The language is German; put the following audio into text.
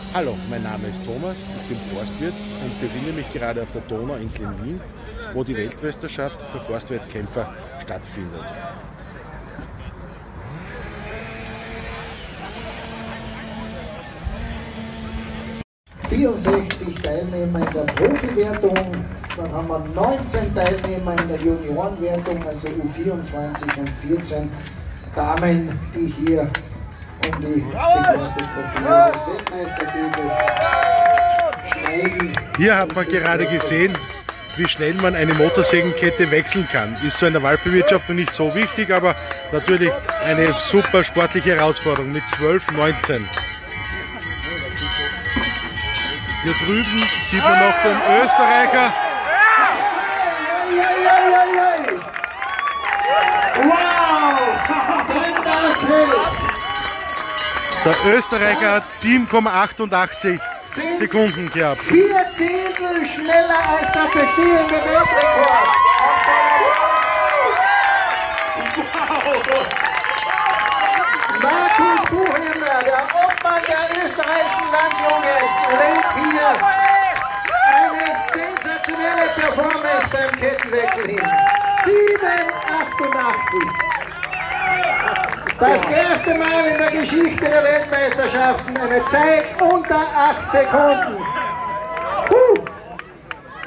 Hallo, mein Name ist Thomas, ich bin Forstwirt und befinde mich gerade auf der Donauinsel in Wien, wo die Weltmeisterschaft der Forstwettkämpfer stattfindet. ...64 Teilnehmer in der Profiwertung, dann haben wir 19 Teilnehmer in der Juniorenwertung, also U24 und 14 Damen, die hier um die begehrte Trophäe des Weltmeistertitels schneiden. Hier hat man gerade gesehen, wie schnell man eine Motorsägenkette wechseln kann. Ist so in der Waldbewirtschaftung nicht so wichtig, aber natürlich eine super sportliche Herausforderung mit 12, 19. Hier drüben sieht man noch den Österreicher. Der Österreicher hat 7,88 Sekunden gehabt. 4 Zehntel schneller als der bestehende Weltrekord. Markus Buchhändler, der Obmann der österreichischen Landjugend, legt hier eine sensationelle Performance beim Kettenwechsel hin. 7,88. Das erste Mal in der Geschichte der Weltmeisterschaften eine Zeit unter 8 Sekunden.